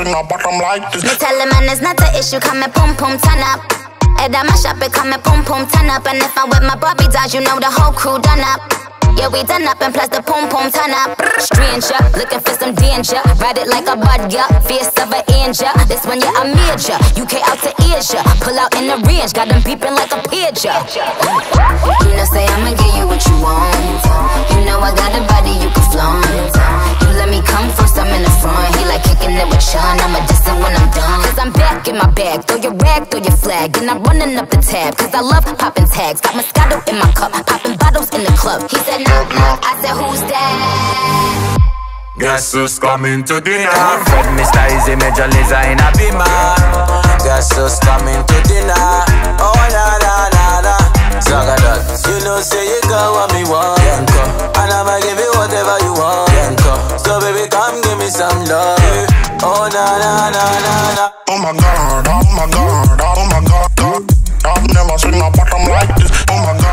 seen a bottom like this. Me tell the man it's not an issue, come and pum pum turn up. Head out my shop, it come and pum pum turn up. And if I'm with my Barbie dolls, you know the whole crew done up. Yeah, we done up and plus the pum pum turn up. Stranger, looking for some danger. Ride it like a bud, yeah, fierce of an angel. This one, yeah, I made ya. UK out to Asia, pull out in the range, got them beeping like a pigeon. You know, say I'ma give you what you want. You know I got a body you can flaunt. You let me come first, I'm in the front. He like kicking it with Sean, I'ma diss it when I'm done. Cause I'm back in my bag, throw your rag, throw your flag. And I'm running up the tab, cause I love popping tags. Got Moscato in my cup, popping bottles in the club. He said knock knock, I said who's that? Guess who's coming to dinner? Fred Mr. Easy, Major Lazer in a beamer. Guess who's coming to dinner? Oh na na na na. Zagadat, you know say you got what me want, Yanko. And I'ma give you whatever you want, Yanko. So baby come give me some love. Oh na na na na na. Oh my God, oh my God, oh my God, God. I've never seen a bottom like this. Oh my God.